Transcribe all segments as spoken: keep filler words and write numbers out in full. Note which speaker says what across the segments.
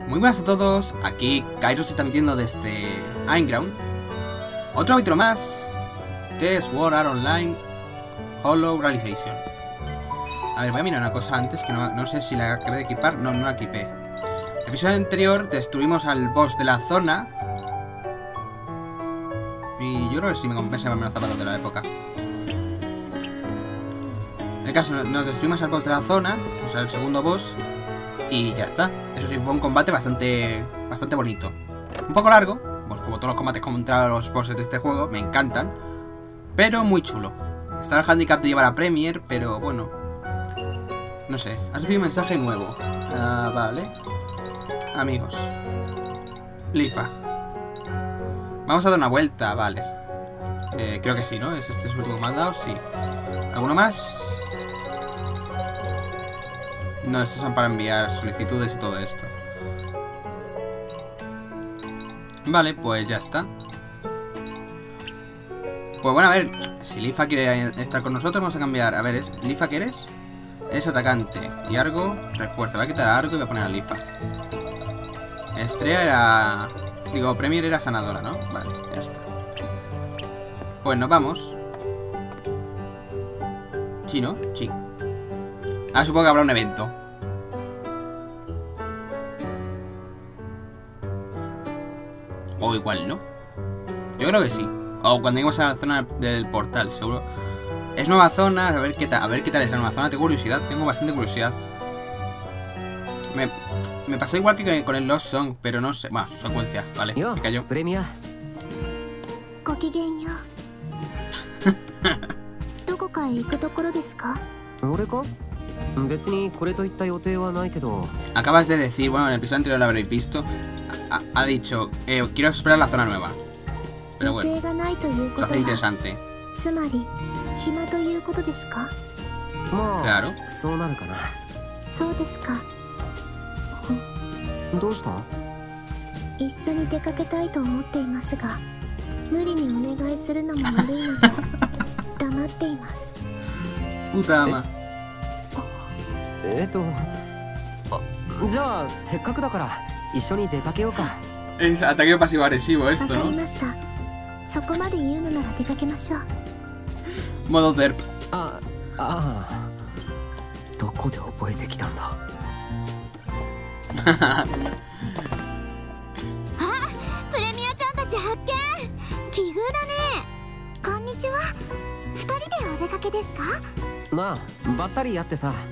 Speaker 1: Muy buenas a todos, aquí Kairos está emitiendo desde Aincrad. Otro capítulo más de Sword Art Online Hollow Realization. A ver, voy a mirar una cosa antes que no, no sé si la acabé de equipar. No, no la equipé. El episodio anterior destruimos al boss de la zona y yo creo que sí me compensa llevarme los zapatos de la época. En el caso, nos destruimos al boss de la zona, o sea, el segundo boss, y ya está. Eso sí, fue un combate bastante bastante bonito. Un poco largo, pues como todos los combates contra los bosses de este juego, me encantan, pero muy chulo. Está el handicap de llevar a Premier, pero bueno, no sé. Has recibido un mensaje nuevo. Ah, vale. Amigos, Lifa, vamos a dar una vuelta, vale. eh, Creo que sí, ¿no? ¿Es este su último que me han dado? Sí. ¿Alguno más? No, estos son para enviar solicitudes y todo esto. Vale, pues ya está. Pues bueno, a ver, si Lifa quiere estar con nosotros, vamos a cambiar. A ver, ¿es Lifa qué eres? Es atacante. Y Argo, refuerza. Voy a quitar a Argo y voy a poner a Lifa. Estrella era... Digo, Premier era sanadora, ¿no? Vale, ya está. Pues nos vamos. Sí, ¿no? Sí. Ah, supongo que habrá un evento. O igual no. Yo creo que sí. O cuando lleguemos a la zona del portal, seguro. Es nueva zona, a ver qué tal, a ver qué tal es la nueva zona. Tengo curiosidad, tengo bastante curiosidad. Me, me pasó igual que con el Lost Song, pero no sé. Bueno, secuencia, vale,
Speaker 2: Yo,
Speaker 1: me cayó.
Speaker 2: Premia.
Speaker 1: Acabas de decir, bueno, en el episodio anterior lo habréis visto. Ha, ha dicho, eh, quiero explorar la zona nueva. Pero bueno, lo hace interesante. Claro. Puta ama.
Speaker 2: えっと、あ、じゃあせっかくだから一緒に出かけようか。
Speaker 1: Es ataque pasivo agresivo esto, ¿no? Modo derp.
Speaker 2: あ、ああ、どこで覚えてきたんだ。
Speaker 3: あ、プレミアちゃんたち発見。奇遇だね。こんにちは。二人でお出かけですか？
Speaker 2: なあ、ばったりやってさ。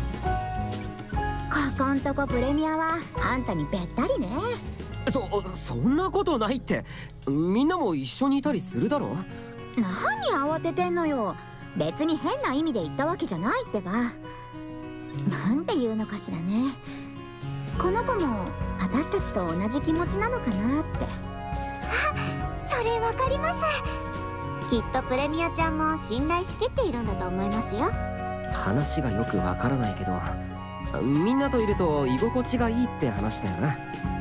Speaker 3: ここんとこプレミアはあんたにべったりね。
Speaker 2: そ、そんなことないって。みんなも一緒にいたりするだろ。
Speaker 3: 何慌ててんのよ。別に変な意味で言ったわけじゃないってば。なんて言うのかしらね。この子も私たちと同じ気持ちなのかなって。あ、それわかります。きっとプレミアちゃんも信頼しきっているんだと思いますよ。
Speaker 2: 話がよくわからないけど、みんなといると居心地がいいって話だよな。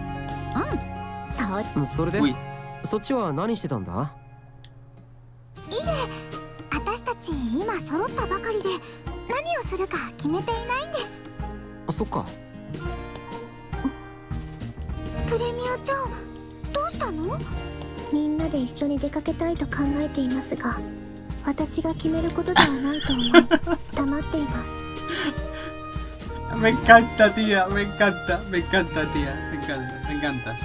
Speaker 2: うん、そう。それでそっちは何してたんだ？
Speaker 3: いえ、私たち今揃ったばかりで何をするか決めていないんです。
Speaker 2: そっか。
Speaker 3: プレミアちゃん、どうしたの？みんなで一緒に出かけたいと考えていますが、私が決めることではないと思い黙っています。
Speaker 1: Me encanta, tía, me encanta, me encanta, tía, me encanta, me encantas.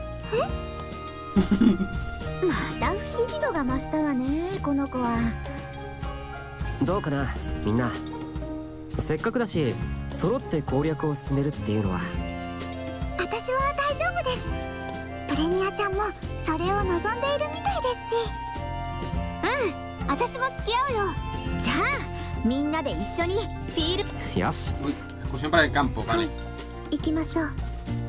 Speaker 3: また不思議度が増したわね、この子は。
Speaker 2: どうかな、みんな。せっかくだし、揃って攻略を進めるっていうのは。
Speaker 3: 私は大丈夫です。プレミアちゃんもそれを望んでいるみたいですし。うん、私も付き合うよ。じゃあみんなで一緒にフィール。
Speaker 2: よし。
Speaker 1: Excursión para el campo, vale.
Speaker 3: 行きましょう。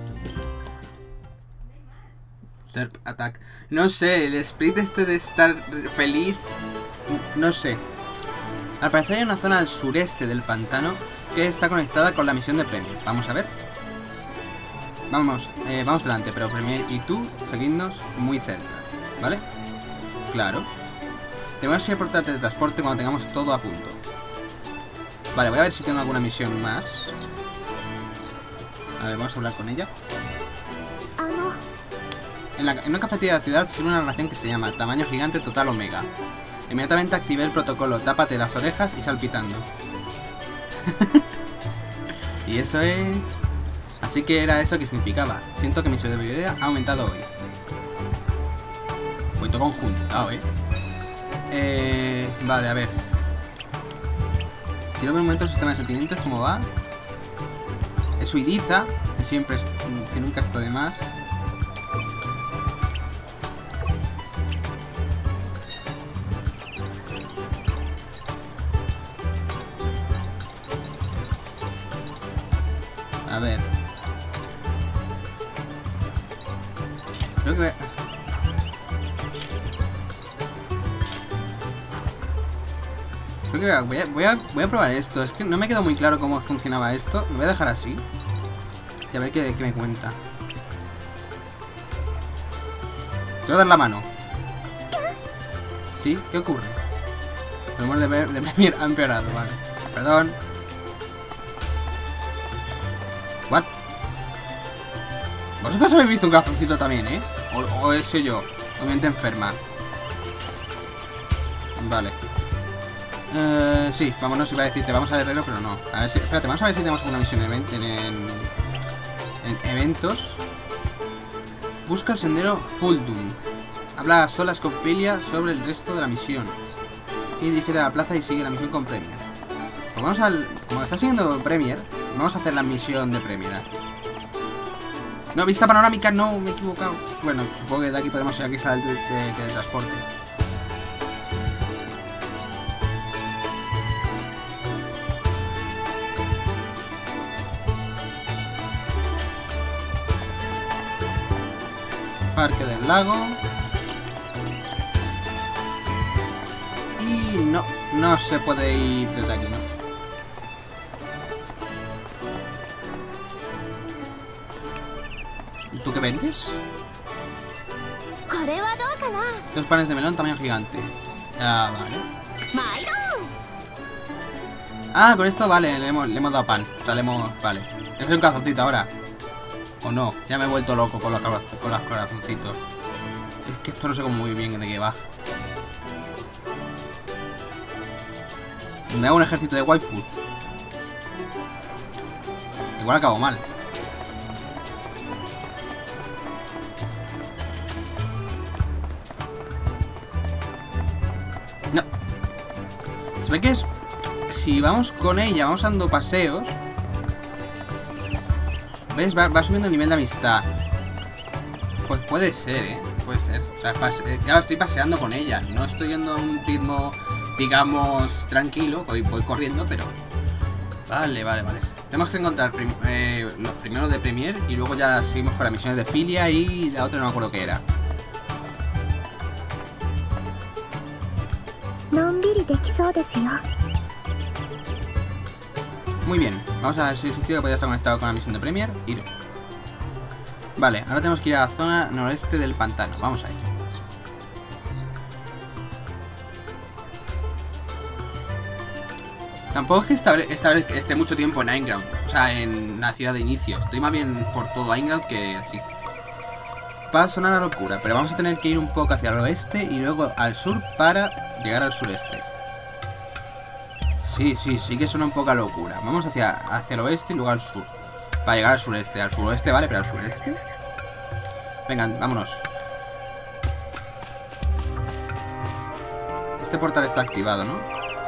Speaker 1: Derp attack. No sé, el split este de estar feliz. No sé. Al parecer hay una zona al sureste del pantano que está conectada con la misión de Premier. Vamos a ver. Vamos, eh, vamos delante, pero Premier y tú seguidnos muy cerca, ¿vale? Claro. Tenemos que ir por teletransporte cuando tengamos todo a punto. Vale, voy a ver si tengo alguna misión más. A ver, vamos a hablar con ella. En, la, en una cafetería de la ciudad sirve una ración que se llama Tamaño Gigante Total Omega. Inmediatamente activé el protocolo tápate las orejas y sal pitando. Y eso es... Así que era eso que significaba. Siento que mi sobrevida ha aumentado hoy. Voy todo conjuntado, eh. Eh... Vale, a ver. Quiero ver un momento el sistema de sentimientos, cómo va. Es Suidiza, que siempre es, que nunca está de más. A ver. Creo que... Creo que voy a, voy, a, voy a probar esto. Es que no me quedó muy claro cómo funcionaba esto. Lo voy a dejar así. Y a ver qué, qué me cuenta. Te voy a dar la mano. ¿Sí? ¿Qué ocurre? El humor de, de Premier ha empeorado, vale. Perdón. ¿What? Vosotros habéis visto un corazoncito también, ¿eh? O, o eso yo. O mi mente enferma. Vale. Eh, sí, vámonos, iba a decirte, vamos al herrero, pero no. A ver si, espérate, vamos a ver si tenemos alguna misión en, en, en, en eventos. Busca el sendero Fuldum. Habla a solas con Filia sobre el resto de la misión. Y dirigirte a la plaza y sigue la misión con Premier. Pues vamos al... Como está siguiendo Premier, vamos a hacer la misión de Premier. No, vista panorámica, no, me he equivocado. Bueno, supongo que de aquí podemos ir aquí está el de, de, de transporte. Parque del lago. Y no, no se puede ir desde aquí, ¿no? ¿Y tú qué vendes? Dos panes de melón tamaño gigante. Ah, vale. Ah, con esto vale, le hemos, le hemos dado pan. O sea, le hemos... Vale. Es un calzoncito ahora. O no, ya me he vuelto loco con los, con los corazoncitos. Es que esto no sé cómo muy bien de qué va. Me hago un ejército de waifus. Igual acabo mal. No. Se ve que es... Si vamos con ella, vamos dando paseos... ¿Ves? Va, va subiendo el nivel de amistad. Pues puede ser, ¿eh? Puede ser. O sea, pase, claro, estoy paseando con ella. No estoy yendo a un ritmo, digamos, tranquilo. Voy, voy corriendo, pero... Vale, vale, vale. Tenemos que encontrar prim eh, los primeros de Premier y luego ya seguimos con las misiones de Filia y la otra no me acuerdo qué era. Muy bien, vamos a ver si el sitio que podría estar conectado con la misión de Premier. Ir. Vale, ahora tenemos que ir a la zona noreste del pantano. Vamos a ello. Tampoco es que esta vez, esta vez esté mucho tiempo en Aincrad. O sea, en la ciudad de inicio. Estoy más bien por todo Aincrad que así. Va a sonar a locura, pero vamos a tener que ir un poco hacia el oeste y luego al sur para llegar al sureste. Sí, sí, sí que suena un poco a locura. Vamos hacia, hacia el oeste y luego al sur. Para llegar al sureste. Al suroeste, vale, pero al sureste. Venga, vámonos. Este portal está activado, ¿no?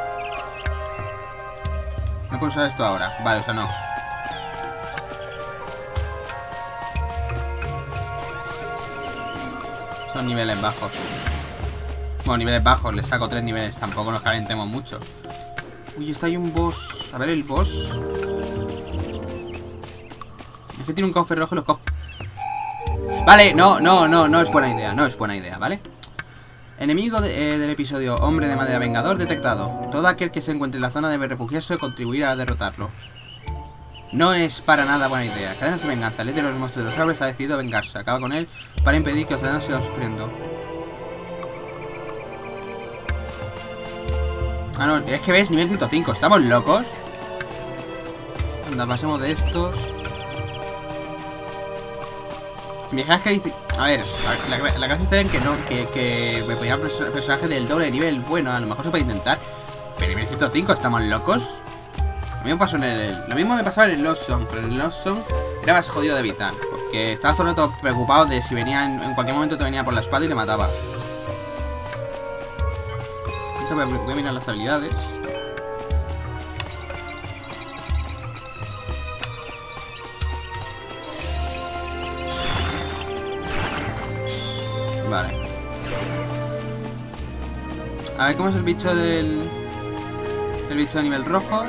Speaker 1: No puedo usar esto ahora. Vale, o sea, no. Son niveles bajos. Bueno, niveles bajos. Le saco tres niveles. Tampoco nos calentemos mucho. Uy, está ahí un boss. A ver el boss. Es que tiene un cofre rojo y los cofres... Vale, no, no, no, no es buena idea. No es buena idea, ¿vale? Enemigo de, eh, del episodio Hombre de Madera Vengador detectado. Todo aquel que se encuentre en la zona debe refugiarse o contribuir a derrotarlo. No es para nada buena idea. Cadenas de venganza. El líder de los monstruos de los árboles ha decidido vengarse. Acaba con él para impedir que los aldeanos sigan sufriendo. Ah, no, es que ves, nivel ciento cinco. ¿Estamos locos? Anda, pasemos de estos. Si me dijeras que dice... A ver, la, la gracia estaría en que no, que, que me podía perso personaje del doble de nivel. Bueno, a lo mejor se puede intentar. Pero nivel ciento cinco, ¿estamos locos? Lo mismo pasó en el... Lo mismo me pasaba en el Lost Song, pero en el Lost Song era más jodido de evitar. Porque estaba todo el rato preocupado de si venía en, en cualquier momento te venía por la espalda y te mataba. Entonces voy a mirar las habilidades. Vale. A ver cómo es el bicho del... El bicho de nivel rojo.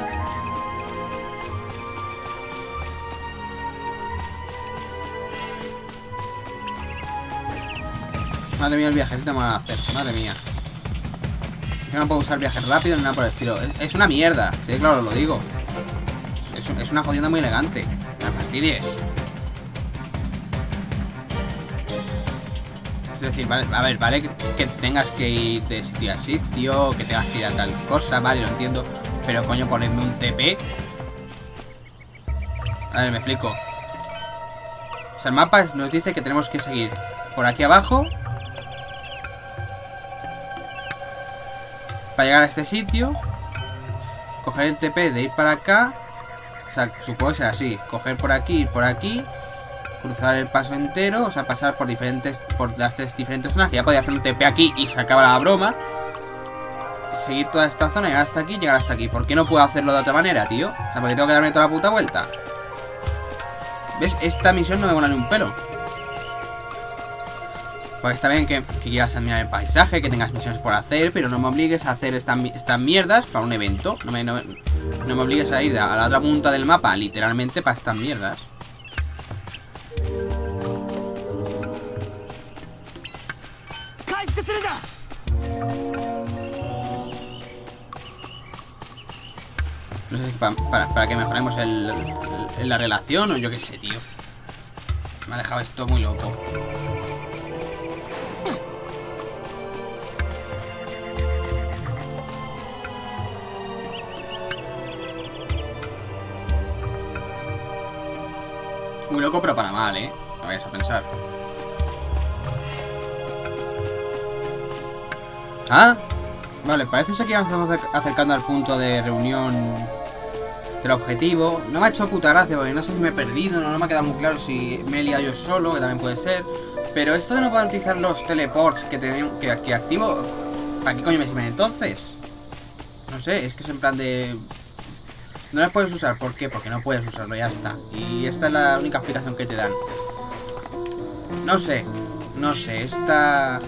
Speaker 1: Madre mía el viajecito me van a hacer. Madre mía. Yo no puedo usar viajes rápidos ni nada por el estilo. Es, es una mierda. Sí, claro, lo digo. Es, es una jodienda muy elegante. Me fastidies. Es decir, vale, a ver, vale que, que tengas que ir de sitio a sitio, que tengas que ir a tal cosa, vale, lo entiendo. Pero coño, ponedme un T P. A ver, me explico. O sea, el mapa nos dice que tenemos que seguir por aquí abajo para llegar a este sitio. Coger el T P de ir para acá. O sea, supongo que será así. Coger por aquí, ir por aquí. Cruzar el paso entero, o sea, pasar por diferentes, por las tres diferentes zonas, que ya podía hacer un T P aquí y se acaba la broma. Seguir toda esta zona, llegar hasta aquí, llegar hasta aquí. ¿Por qué no puedo hacerlo de otra manera, tío? O sea, porque tengo que darme toda la puta vuelta. ¿Ves? Esta misión no me mola ni un pelo. Porque está bien que, que quieras admirar el paisaje, que tengas misiones por hacer, pero no me obligues a hacer estas, estas mierdas para un evento. No me, no, no me obligues a ir a la otra punta del mapa, literalmente, para estas mierdas. No sé si para, para, para que mejoremos el, el, la relación o yo qué sé, tío. Me ha dejado esto muy loco. Muy loco, pero para mal, ¿eh? No vayas a pensar. Ah, vale, parece ser que ya nos estamos acercando al punto de reunión del objetivo. No me ha hecho puta gracia porque no sé si me he perdido, no, no me ha quedado muy claro si me he liado yo solo, que también puede ser. Pero esto de no poder utilizar los teleports que, tenemos, que, que activo, ¿para qué coño me sirven entonces? No sé, es que es en plan de... No las puedes usar, ¿por qué? Porque no puedes usarlo, ya está. Y esta es la única explicación que te dan. No sé, no sé, esta...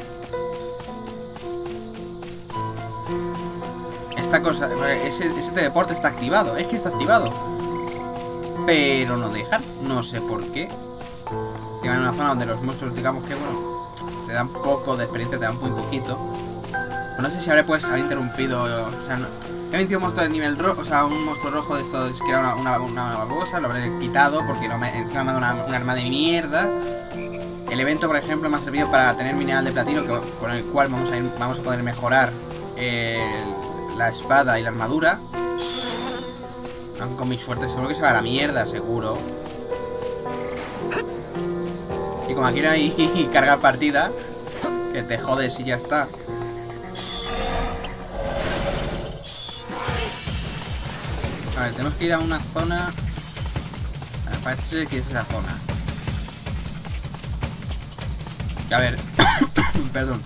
Speaker 1: Esta cosa, ese, ese teleporte está activado, es que está activado. Pero no dejan, no sé por qué. Si van a una zona donde los monstruos, digamos que, bueno, te dan poco de experiencia, te dan muy poquito. No sé si ahora puedes haber interrumpido, o sea, no, he vencido un monstruo de nivel rojo, o sea, un monstruo rojo de estos que era una, una, una babosa, lo habré quitado porque no me, encima me ha dado una, un arma de mierda. El evento, por ejemplo, me ha servido para tener mineral de platino, que, con el cual vamos a, ir, vamos a poder mejorar el... la espada y la armadura. Aunque con mi suerte seguro que se va a la mierda, seguro. Y como quiero ahí cargar partida, que te jodes y ya está. A ver, tenemos que ir a una zona. A ver, parece ser que es esa zona. Que a ver. Perdón.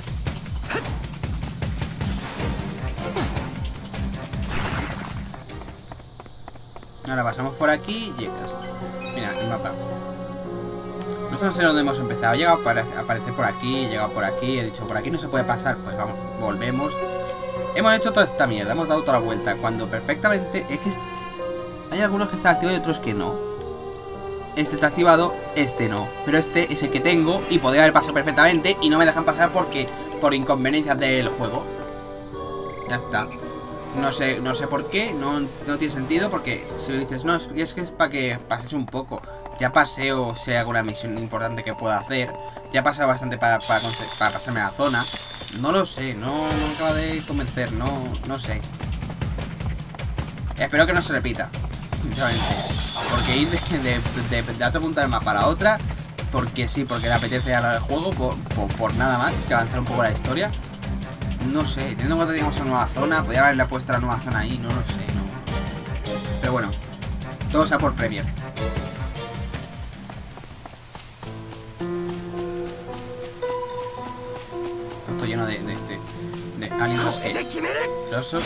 Speaker 1: Ahora pasamos por aquí y llegas. Mira, el mapa. Nosotros no sé dónde hemos empezado. He llegado a aparecer por aquí, he llegado por aquí, he dicho por aquí no se puede pasar. Pues vamos, volvemos. Hemos hecho toda esta mierda, hemos dado toda la vuelta. Cuando perfectamente es que hay algunos que están activados y otros que no. Este está activado, este no. Pero este es el que tengo y podría haber pasado perfectamente y no me dejan pasar porque por inconveniencias del juego. Ya está. No sé, no sé por qué, no, no tiene sentido porque si dices, no, es, es que es para que pases un poco. Ya pasé o sea alguna misión importante que pueda hacer. Ya he pasado bastante para, para, para pasarme la zona. No lo sé, no, no me acaba de convencer, no, no sé. Espero que no se repita, sinceramente. Porque ir de, de, de, de, de otra punta del mapa a la otra porque sí, porque le apetece a la del juego, por, por, por nada más, que avanzar un poco la historia. No sé, teniendo en cuenta que teníamos una nueva zona, podría haberle puesto la nueva zona ahí, no lo sé, no. Pero bueno, todo sea por Premier. Todo esto lleno de, de, de, de ánimos peligrosos.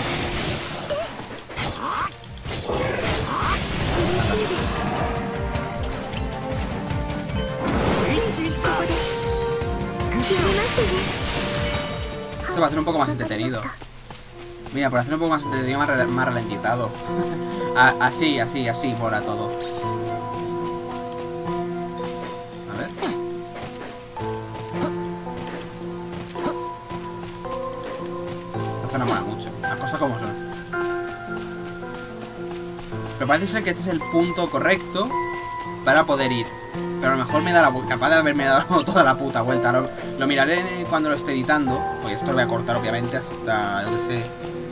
Speaker 1: Esto va a ser un poco más entretenido. Mira, por hacer un poco más entretenido, más, más ralentizado. A, así, así, así mola todo. A ver. Esta zona mola mucho. Las cosas como son. Pero parece ser que este es el punto correcto para poder ir. Pero a lo mejor me da la vuelta. Capaz de haberme dado toda la puta vuelta. Lo, lo miraré cuando lo esté editando. Porque esto lo voy a cortar obviamente hasta, yo qué sé,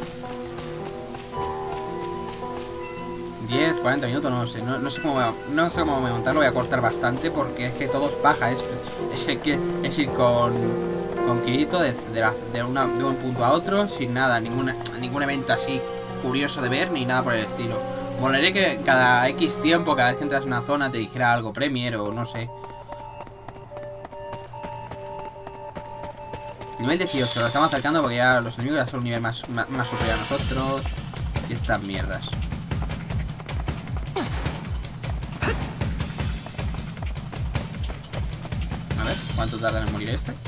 Speaker 1: diez, cuarenta minutos, no sé. No, no sé cómo voy a, no sé cómo voy a montarlo. Voy a cortar bastante porque es que todo es paja. Es, es, es, es ir con, con Kirito de, de, la, de, una, de un punto a otro sin nada. Ninguna, ningún evento así curioso de ver ni nada por el estilo. Molaría que cada X tiempo, cada vez que entras en una zona, te dijera algo Premier o no sé. Nivel dieciocho, lo estamos acercando porque ya los enemigos ya son un nivel más, más, más superior a nosotros. Y estas mierdas. A ver, ¿cuánto tarda en morir este?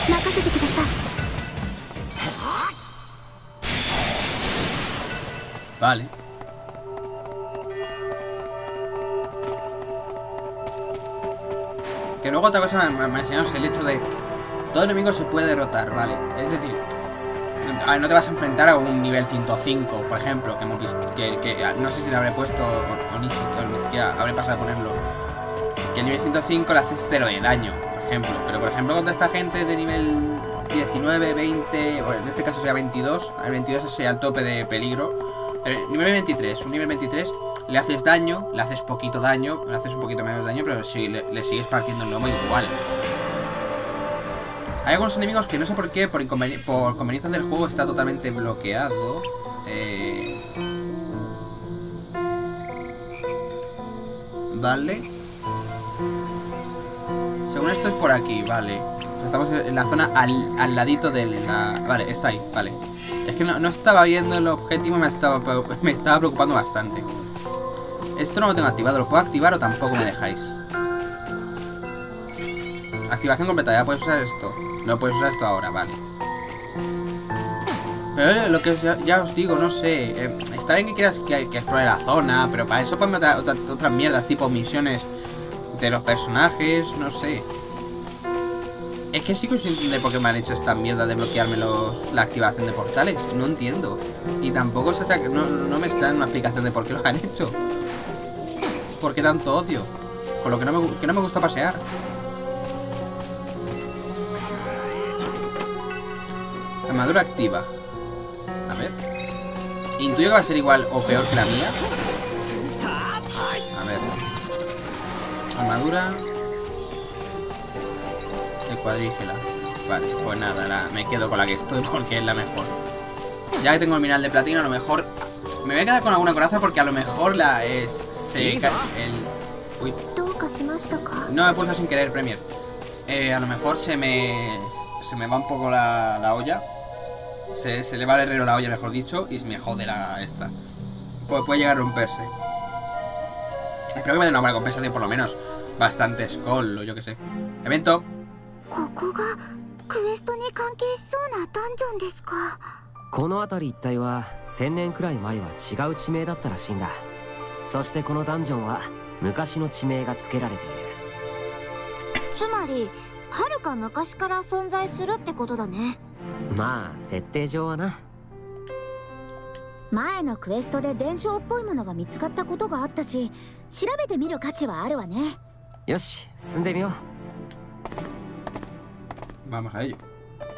Speaker 1: Vale. Que luego otra cosa me, me enseñaron el hecho de todo enemigo se puede derrotar, ¿vale? Es decir, a ver, no te vas a enfrentar a un nivel ciento cinco, por ejemplo, que hemos visto, que, que no sé si lo habré puesto o, o, ni, siquiera, o ni siquiera habré pasado a ponerlo. Que el nivel ciento cinco le haces cero de daño, por ejemplo. Pero por ejemplo contra esta gente de nivel diecinueve, veinte, bueno, en este caso sería veintidós, el veintidós sería el tope de peligro. El nivel veintitrés, un nivel veintitrés, le haces daño, le haces poquito daño, le haces un poquito menos daño, pero sí, le, le sigues partiendo el lomo igual. Hay algunos enemigos que no sé por qué, por, por conveniencia del juego, está totalmente bloqueado. Eh... Vale. Según esto es por aquí, vale. Estamos en la zona al, al ladito de la... Vale, está ahí, vale. Es que no, no estaba viendo el objetivo, me estaba, me estaba preocupando bastante. Esto no lo tengo activado, ¿lo puedo activar o tampoco me dejáis? Activación completa, ya puedes usar esto. No puedes usar esto ahora, vale. Pero lo que os, ya os digo, no sé. Eh, está bien que quieras que, que explore la zona, pero para eso ponme otra, otra, otras mierdas, tipo misiones de los personajes, no sé. Es que sigo sin entender por qué me han hecho esta mierda de bloquearme los, la activación de portales. No entiendo. Y tampoco se saca, no, no me está dando una explicación de por qué lo han hecho. ¿Por qué tanto odio? Por lo que no me, que no me gusta pasear. Armadura activa. A ver. Intuyo que va a ser igual o peor que la mía. A ver. Armadura de cuadrígula. Vale, pues nada, la, me quedo con la que estoy porque es la mejor. Ya que tengo el mineral de platino, a lo mejor me voy a quedar con alguna coraza porque a lo mejor la es... Se cae el... Uy. No me puse sin querer, Premier. Eh, a lo mejor se me... Se me va un poco la, la olla. Se, se le va al herrero la olla, mejor dicho. Y se me jode la esta. Pu puede llegar a romperse. Espero que me den una buena compensación, por lo menos. Bastante skull o yo que sé. Evento.
Speaker 2: この辺り一帯はせんねんくらい前は違う地名だったらしいんだ。そしてこのダンジョンは昔の地名が付けられている。
Speaker 3: つまり遥か昔から存在するってことだね。
Speaker 2: まあ設定上はな。
Speaker 3: 前のクエストで伝承っぽいものが見つかったことがあったし、調べてみる価値はあるわね。
Speaker 2: よし、進んでみよう。
Speaker 1: Vamos a ello.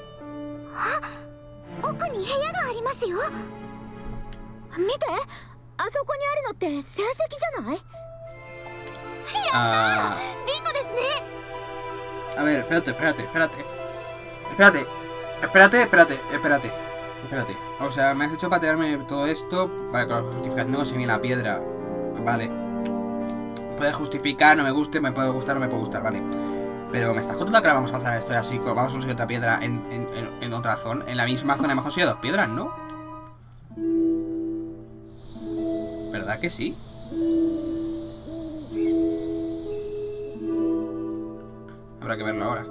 Speaker 3: 奥に部屋がありますよ。見て、あそこにあるのって成績じゃない？やったー、ビンゴですね。
Speaker 1: A ver, espérate, espérate, espérate. Espérate, espérate, espérate, espérate. Espérate. O sea, me has hecho patearme todo esto para que la justificación no conseguir la piedra. Vale. Puede justificar, no me guste, me puede gustar, no me puede gustar, vale. Pero me estás contando que ahora vamos a pasar esto así, vamos a conseguir otra piedra en, en, en, en otra zona. En la misma zona hemos conseguido dos piedras, ¿no? ¿Verdad que sí? Habrá que verlo ahora.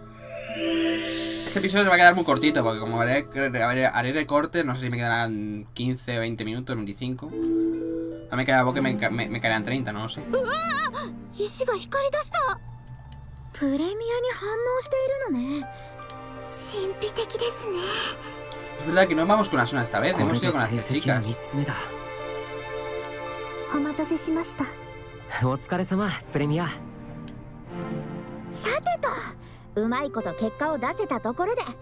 Speaker 1: Este episodio se va a quedar muy cortito porque como haré, haré, haré recortes, no sé si me quedarán quince, veinte minutos, veinticinco. A mí me queda que me, me, me quedarán treinta, no lo sé. Es verdad que no vamos con la zona esta vez, hemos ido con las tres chicas.
Speaker 3: お待たせしました。
Speaker 2: お疲れ様、プレミア。
Speaker 3: さてと、うまいこと結果を出せたところで、あ、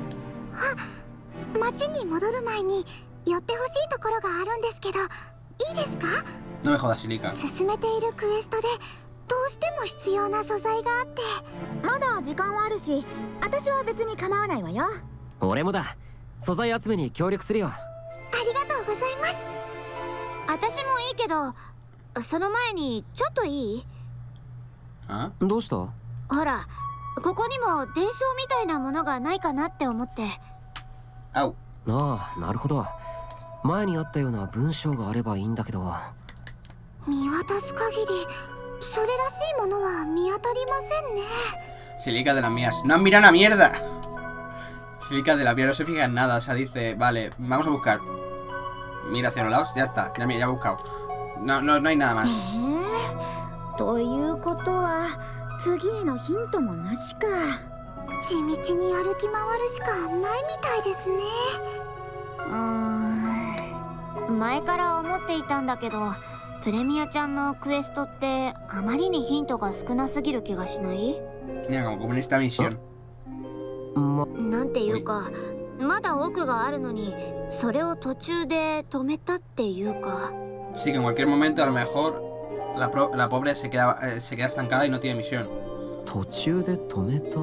Speaker 3: 町に戻る前に寄ってほしいところがあるんですけど、いいですか？
Speaker 1: No me jodas, Silica。
Speaker 3: 進めているクエストでどうしても必要な素材があって、まだ時間はあるし、私は別に構わないわよ。
Speaker 2: 俺もだ。素材集めに協力するよ。
Speaker 3: ありがとうございます。私もいいけど、その前にちょっといい？
Speaker 1: あ？
Speaker 2: どうした？
Speaker 3: ほら、ここにも伝承みたいなものがないかなって思って。
Speaker 1: あう。
Speaker 2: ああ、なるほど。前にあったような文章があればいいんだけど。
Speaker 3: 見渡す限り、それらしいものは見当たりませんね。
Speaker 1: Silica de las mías. ¡No mira la mierda! Silica de la mierda no se fija en nada. O sea, dice, vale, vamos a buscar. Mira hacia los lados, ya está, ya, ya he buscado. No, no, no hay nada más.
Speaker 3: ということは、次へのヒントもなしか。地道に歩き回るしかないみたいですね。うーん、前から思っていたんだけど、プレミアちゃんのクエストってあまりにヒントが少なすぎる気がしない？
Speaker 1: Mira, como, como en esta misión.
Speaker 3: なんていうか、まだ奥があるのに、それを途中で止めたっていうか。
Speaker 1: Sí, que en cualquier momento a lo mejor la, pro, la pobre se queda, eh, se queda estancada y no tiene misión.
Speaker 2: 途中で止めた。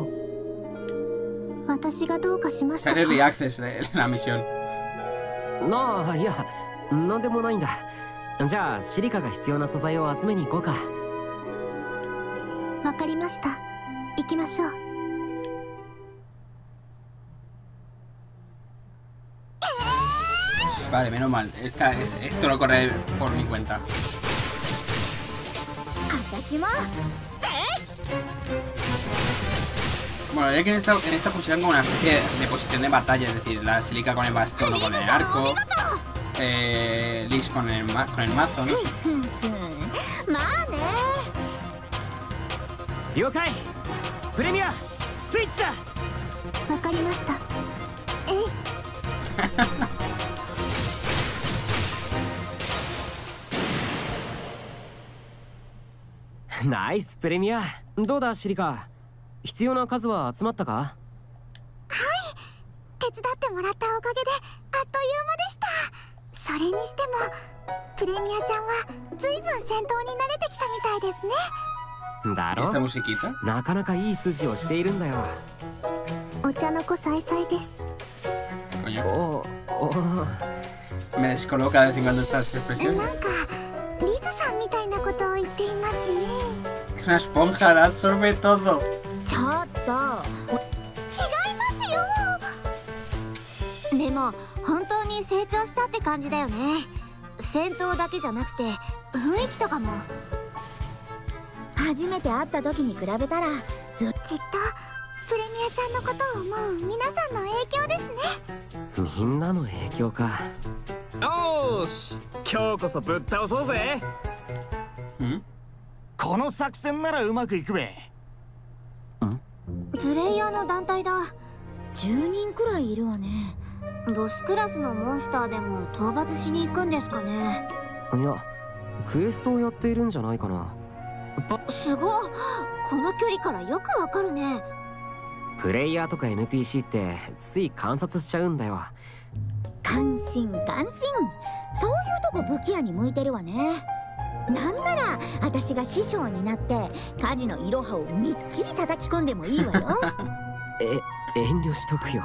Speaker 3: 私がどうかしましたか？
Speaker 1: Está en early access eh, la misión.
Speaker 2: なあ、いや、なんでもないんだ。じゃあシリカが必要な素材を集めに行こうか。
Speaker 3: わかりました。行きましょう。
Speaker 1: Vale, menos mal. Esta, es, esto lo corre por mi cuenta. Bueno, ya que en esta, en esta pusieron como una especie de posición de batalla, es decir, la Silica con el bastón o con el arco, eh, Liz con el, ma con el mazo, no sé.
Speaker 2: 了解。プレミアスイッチだ。
Speaker 3: わかりました。えい。
Speaker 2: ナイスプレミア。どうだシリカ、必要な数は集まったか？はい、
Speaker 3: 手伝ってもらったおかげであっという間でした。それにしてもプレミアちゃんはずいぶん戦闘に慣れてきたみたいですね。
Speaker 2: だろ？なかなかいい筋をしているんだよ。
Speaker 3: お茶の子さいさいです。
Speaker 2: おお。
Speaker 1: Me descoloca de vez en cuando estas expresiones.
Speaker 3: なんかリズさんみたいなことを言っていますね。
Speaker 1: Es una esponja, la absorbe todo.
Speaker 3: ちょっと違いますよ。でも本当に成長したって感じだよね。戦闘だけじゃなくて雰囲気とかも。初めて会った時に比べたらずっときっとプレミアちゃんのことを思う皆さんの影響ですね。
Speaker 2: みんなの影響か。
Speaker 4: よーし、今日こそぶっ倒そうぜ。
Speaker 1: ん？
Speaker 4: この作戦ならうまくいくべ。
Speaker 2: ん？
Speaker 3: プレイヤーの団体だ。じゅうにんくらいいるわね。ボスクラスのモンスターでも討伐しに行くんですかね。
Speaker 2: いや、クエストをやっているんじゃないかな。
Speaker 3: すごっ、この距離からよくわかるね。
Speaker 2: プレイヤーとか エヌピーシー ってつい観察しちゃうんだよ。
Speaker 3: 関心関心、そういうとこ武器屋に向いてるわね。 なんなら私が師匠になって家事のいろはをみっちり叩き込んでもいいわよ。
Speaker 2: え、遠慮しとくよ。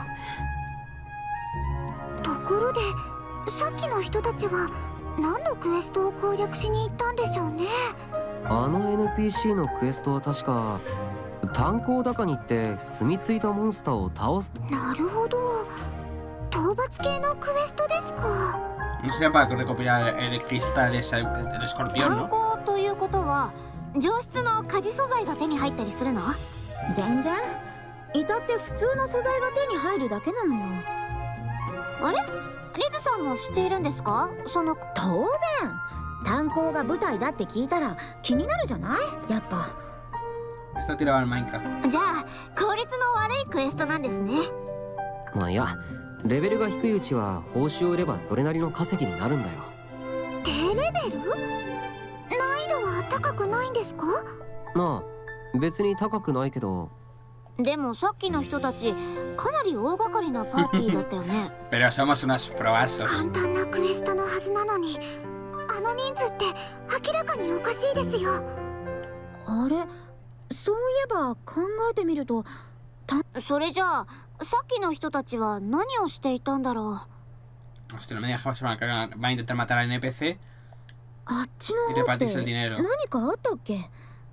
Speaker 3: ところでさっきの人たちは何のクエストを攻略しに行ったんでしょうね。
Speaker 2: あの エヌピーシー のクエストは確か炭鉱高に行って住み着いたモンスターを倒す。
Speaker 3: なるほど、討伐系のクエストですか。
Speaker 1: No sé para recopilar el cristal ese del escorpión,
Speaker 3: 炭
Speaker 1: ¿no?
Speaker 3: 鉱ということは上質の家事素材が手に入ったりするの？全然。至って普通の素材が手に入るだけなのよ。あれ？リズさんも知っているんですか？その当然。炭鉱が舞台だって聞いたら気になるじゃない？やっぱ。
Speaker 1: Esto tiraba al Minecraft.
Speaker 3: じゃあ効率の悪いクエストなんですね。
Speaker 2: まあいや、レベルが低いうちは報酬を売ればそれなりの稼ぎになるんだよ。
Speaker 3: 低レベル？難易度は高くないんですか？
Speaker 2: なあ、別に高くないけど。
Speaker 3: でもさっきの人たちかなり大掛かりなパーティーだったよね。
Speaker 1: Pero somos unos proasos.
Speaker 3: 簡単なクエストのはずなのに、あの人数って明らかにおかしいですよ。あれ、そういえば考えてみると、それじゃあさっきの人たちは何をしていたんだろう。
Speaker 1: Hostia, no me dejas, van a, van a intentar matar al N P C
Speaker 3: あっちの
Speaker 1: y
Speaker 3: 方って
Speaker 1: repartirse el dinero.
Speaker 3: 何かあったっけ？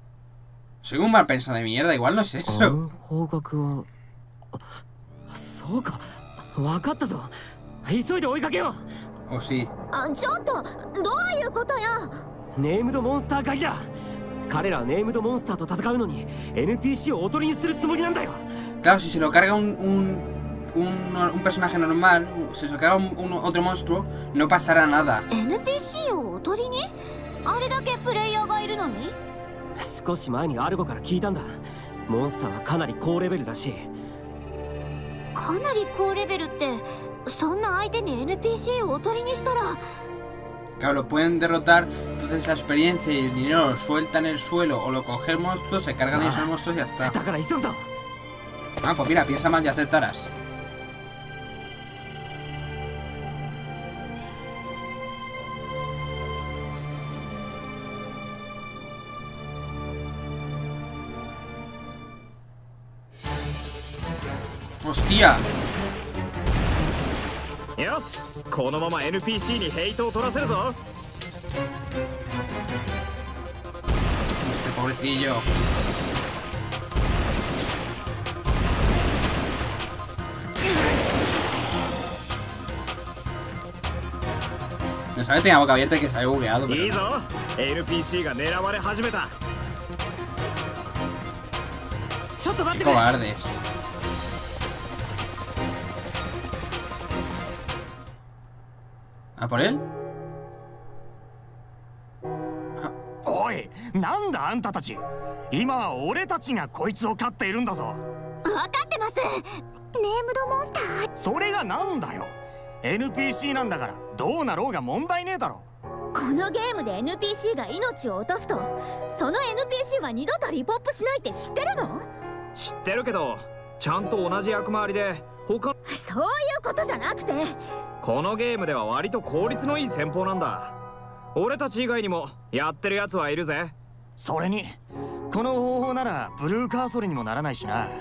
Speaker 1: Soy un mal pensado de mierda, igual no es
Speaker 2: あ
Speaker 1: eso.
Speaker 2: の方角は、あ、そうか、分かったぞ。急いで追いかけよう。
Speaker 1: O sí.
Speaker 3: あ、ちょっとどういうことよ。
Speaker 2: ネームドモンスター狩りだ。彼らはネームドモンスターと戦うのに エヌピーシー をおとりにするつもりなんだよ。
Speaker 1: Claro, si se lo carga un, un, un, un personaje normal, si se lo carga un, un, otro monstruo, no pasará nada.
Speaker 3: エヌピーシー をおとりに？あれだけプレイヤーがいるのに？
Speaker 2: 少し前にアルゴから聞いたんだ。モンスターはかなり高レベルらしい。
Speaker 3: かなり高レベルって、そんな相手に エヌピーシー をおとりにしたら。
Speaker 1: Claro, lo pueden derrotar, entonces la experiencia y el dinero lo sueltan en el suelo o lo coge el monstruo, se cargan ellos el monstruo y ya está.
Speaker 2: だから急ぐぞ。
Speaker 1: Ah, pues mira, piensa mal y aceptarás. ¡Hostia!
Speaker 4: よし、このまま エヌピーシー にヘイトを取らせるぞ。
Speaker 1: Este pobrecillo. No sabe que tenía boca abierta y que se había bugueado, pero...
Speaker 4: いいぞ、 エヌピーシー が狙われ始めた。
Speaker 2: ちょっと待っ
Speaker 1: ¡Qué
Speaker 2: てくれ。
Speaker 1: cobardes! ¿A por él?
Speaker 5: おい、なんだあんたたち。今は俺たちがこいつを飼っているんだぞ。
Speaker 3: 分かってます。ネームドモンスター。
Speaker 5: それがなんだよ。 エヌピーシー なんだからどうなろうが問題ねえだろ。
Speaker 3: このゲームで エヌピーシー が命を落とすと、その エヌピーシー は二度とリポップしないって知ってるの？
Speaker 4: 知ってるけど、ちゃんと同じ役回りで他。
Speaker 3: そういうことじゃなくて、
Speaker 4: このゲームでは割と効率のいい戦法なんだ。俺たち以外にもやってるやつはいるぜ。
Speaker 5: それにこの方法ならブルーカーソルにもならないしな。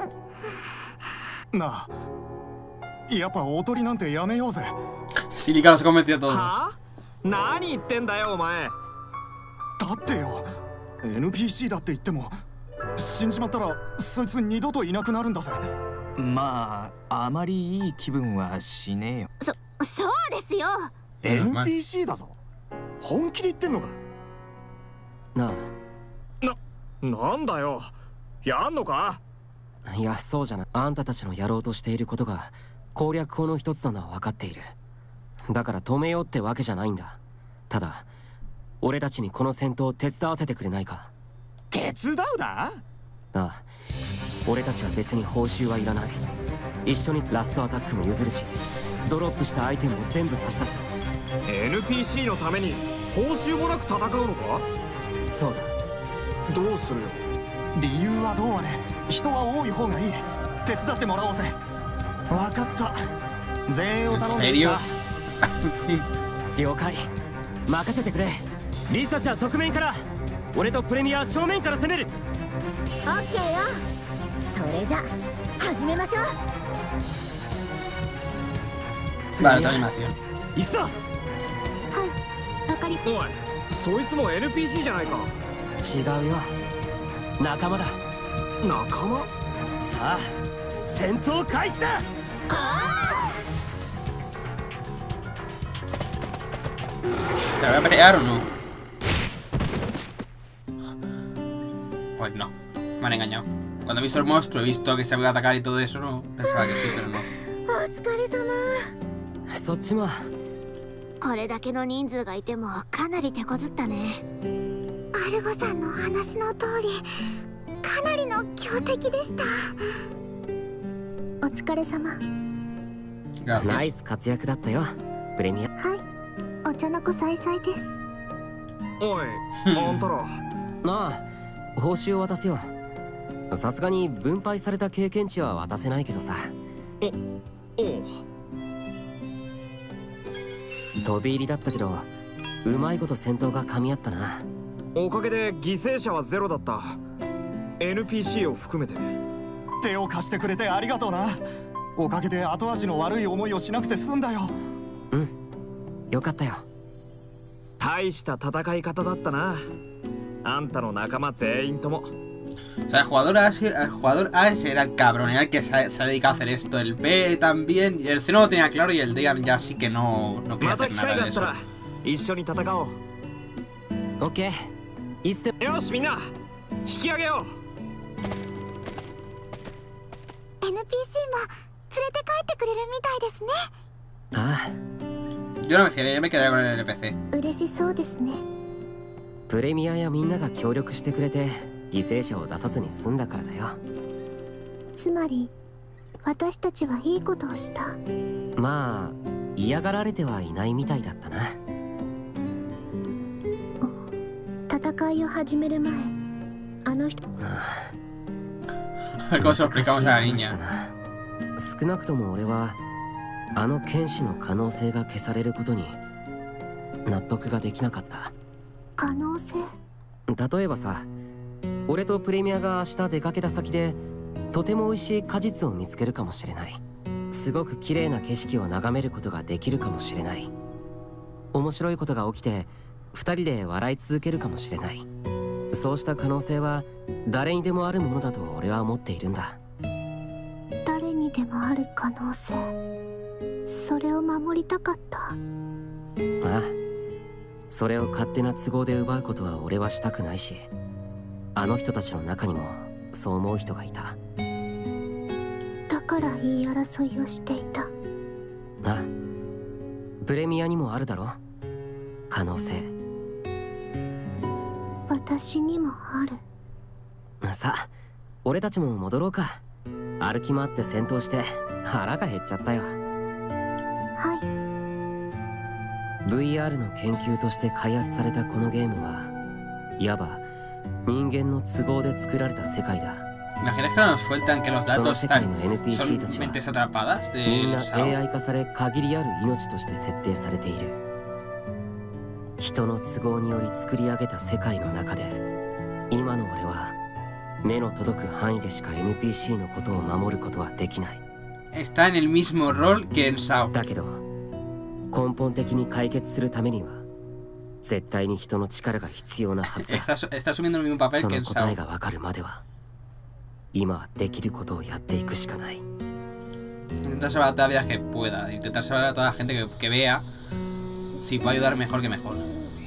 Speaker 5: なあ、やっぱおとりなんてやめようぜ。
Speaker 1: Silica los convenció a todos.
Speaker 4: はあ？何言ってんだよお前。
Speaker 5: だってよ、 エヌピーシー だって言っても死んじまったらそいつ二度といなくなるんだぜ。
Speaker 6: まああまりいい気分はしねえよ。
Speaker 3: そ、そうですよ。
Speaker 5: エヌピーシー だぞ。本気で言ってんのか？
Speaker 2: な
Speaker 4: なんだよ、やんのか？
Speaker 2: あ、いやそうじゃない。あんたたちのやろうとしていることが攻略法の一つなのは分かっている。だから止めようってわけじゃないんだ。ただ俺たちにこの戦闘を手伝わせてくれないか？
Speaker 5: 手伝うだ？
Speaker 2: ああ、俺たちは別に報酬はいらない。一緒にラストアタックも譲るし、ドロップしたアイテムも全部差し出す。
Speaker 4: エヌピーシー のために報酬もなく戦うのか？
Speaker 2: そうだ。
Speaker 4: どうするよ？
Speaker 5: 理由はどうあれ人は多い方がいい。手伝ってもらおうぜ。分かった。全員を頼んでいいか？
Speaker 2: 了解。任せてくれ。 リサちゃん側面から、俺とプレミア正面から攻める。
Speaker 3: オッケーよ。それじゃ始めましょう。
Speaker 1: Vale, otra animación.
Speaker 2: 行くぞ。
Speaker 3: はい、わかり。
Speaker 4: おい、そいつも エヌピーシー じゃないか。
Speaker 2: 違うよ、仲間だ。
Speaker 4: 仲間？
Speaker 2: さあ戦闘開始だ。
Speaker 1: ¿Te voy a pelear o no? Pues no, me han engañado. Cuando he visto el monstruo he visto que se iba a atacar y todo eso, no. Pensaba que sí, pero no.
Speaker 3: お疲れ様。
Speaker 2: そっちも。
Speaker 3: これだけの人数がいてもかなり手こずったね。アルゴさんの話の通り、かなりの強敵でした。お疲れ様。
Speaker 2: ナイス活躍だったよ、プレミア。
Speaker 3: はい、お茶の子さいさいです。
Speaker 4: おい、あんたら。
Speaker 2: なあ、報酬を渡すよ。さすがに分配された経験値は渡せないけどさ。
Speaker 4: お、おう。
Speaker 2: 飛び入りだったけど、うまいこと戦闘が噛み合ったな。
Speaker 4: おかげで犠牲者はゼロだった。エヌピーシー を含めて。
Speaker 5: 手を貸してくれてありがとうな。おかげで後味の悪い思いをしなくて済んだよ。
Speaker 2: うん、よかったよ。
Speaker 4: 大した戦い方だったな。あんたの仲間全員とも。
Speaker 1: O sea, el jugador A, el jugador A era el cabrón, era el que se, se ha dedicado a hacer esto. El B también, el C no lo tenía claro y el D ya sí que no, no quería hacer nada de eso.
Speaker 4: 一緒に戦おう。
Speaker 2: オッケー。いつでも。
Speaker 4: よし、みんな引き上げよう。
Speaker 3: エヌピーシー も連れて帰ってくれるみたいですね。
Speaker 2: ああ。
Speaker 1: Yo no me fiaré, yo me quedaré con el N P C。
Speaker 3: 嬉しそうですね。
Speaker 2: プレミアやみんなが協力してくれて犠牲者を出さずに済んだからだよ。
Speaker 3: つまり私たちはいいことをした。
Speaker 2: まあ嫌がられてはいないみたいだったな。
Speaker 3: 戦いを始める前、あの人。
Speaker 1: ¿Cómo se lo explicamos a la niña?
Speaker 2: 少なくとも俺はあの剣士の可能性が消されることに納得ができなかった。
Speaker 3: 可能性？
Speaker 2: 例えばさ、俺とプレミアが明日出かけた先でとても美味しい果実を見つけるかもしれない。すごく綺麗な景色を眺めることができるかもしれない。面白いことが起きて二人で笑い続けるかもしれない。そうした可能性は誰にでもあるものだと俺は思っているんだ。
Speaker 3: 誰にでもある可能性、それを守りたかった。
Speaker 2: ああ、それを勝手な都合で奪うことは俺はしたくないし、あの人たちの中にもそう思う人がいた。
Speaker 3: だから言い争いをしていた。
Speaker 2: ああ、プレミアにもあるだろ、可能性。
Speaker 3: 私にもある。
Speaker 2: さあ、俺たちも戻ろうか。歩き回って戦闘して腹が減っちゃったよ。
Speaker 3: はい。
Speaker 2: ブイアール の研究として開発されたこのゲームはいわば人間の都合で作られた世界だ。
Speaker 1: ¿Imaginas que nos sueltan que los datos están
Speaker 2: N P C
Speaker 1: son mentes atrapadas
Speaker 2: みん
Speaker 1: de
Speaker 2: な
Speaker 1: Sao?
Speaker 2: エーアイ 化され限りある命として設定されている。人の都合により作り上げた世界の中で今の俺は目の届く範囲でしか エヌピーシー のことを守ることはできない。
Speaker 1: Está en el mismo rol que en Sao.
Speaker 2: だけど根本的に解決するためには絶対に人の力が必要なはずだ。
Speaker 1: Está, está asumiendo el mismo papel
Speaker 2: そ
Speaker 1: que
Speaker 2: の
Speaker 1: en
Speaker 2: 答え
Speaker 1: Sao.
Speaker 2: が分かるまでは今はできることをやっていくしかない。
Speaker 1: Intentar salvar a todas las vidas que pueda. Intentar salvar a toda la gente que, que vea si puede ayudar mejor que mejor.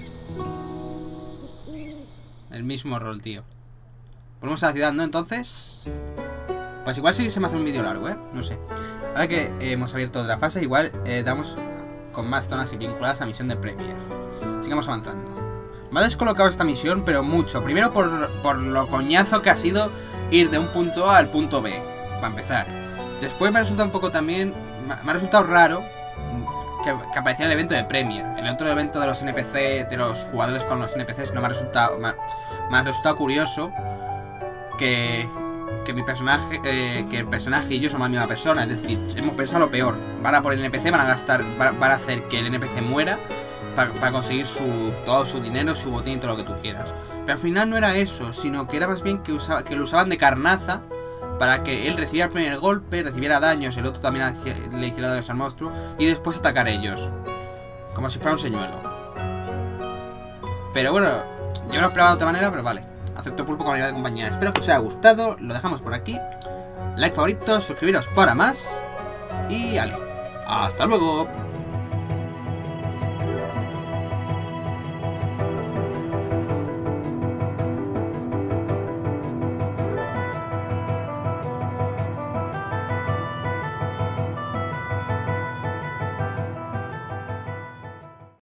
Speaker 1: El mismo rol, tío. Volvemos a la ciudad, ¿no? Entonces... Pues igual sí se me hace un vídeo largo, ¿eh? No sé. Ahora que eh, hemos abierto otra fase, igual eh, damos con más zonas y vinculadas a misión de Premier. Sigamos avanzando. Me ha descolocado esta misión, pero mucho. Primero por, por lo coñazo que ha sido ir de un punto A al punto B, para empezar. Después me ha resultado un poco también... Me ha resultado raro que, que apareciera el evento de Premier. El otro evento de los N P C, de los jugadores con los N P Cs, no me ha resultado... Me ha, me ha resultado curioso que... Que mi personaje, eh, que el personaje y yo somos la misma persona. Es decir, hemos pensado lo peor. Van a por el N P C, van a gastar, van, van a hacer que el N P C muera para, para conseguir su, todo su dinero, su botín y todo lo que tú quieras. Pero al final no era eso, sino que era más bien que, usaba, que lo usaban de carnaza para que él recibiera el primer golpe, recibiera daños, el otro también le hiciera daños al monstruo y después atacar a ellos. Como si fuera un señuelo. Pero bueno, yo lo esperaba de otra manera, pero vale. Acepto Pulpo con la de compañía. Espero que os haya gustado, lo dejamos por aquí. Like, favorito, suscribiros para más. Y ale, hasta luego.